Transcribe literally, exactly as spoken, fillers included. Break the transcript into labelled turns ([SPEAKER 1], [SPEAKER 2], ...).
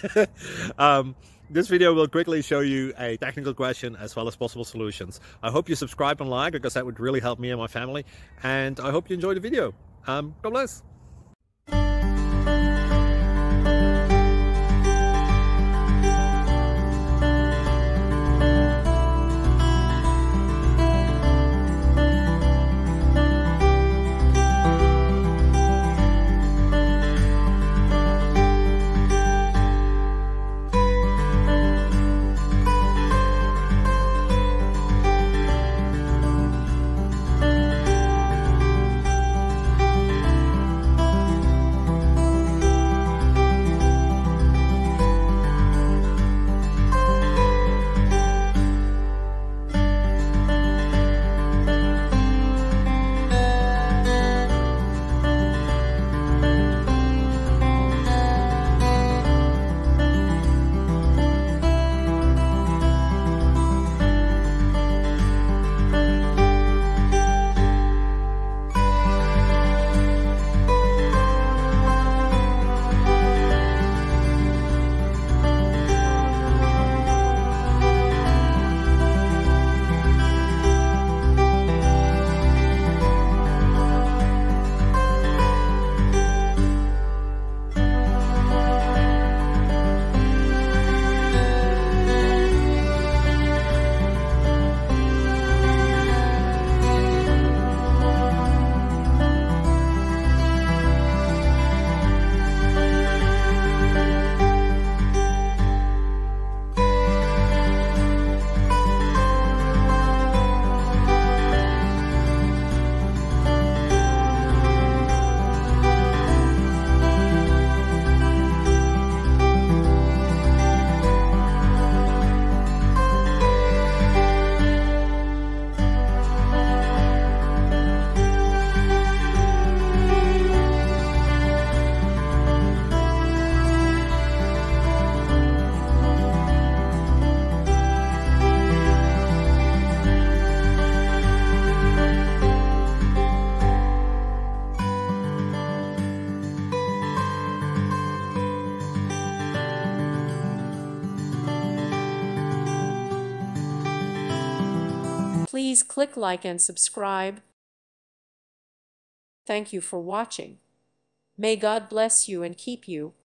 [SPEAKER 1] um, this video will quickly show you a technical question as well as possible solutions. I hope you subscribe and like, because that would really help me and my family. And I hope you enjoy the video. Um, God bless.
[SPEAKER 2] Please click like and subscribe. Thank you for watching. May God bless you and keep you.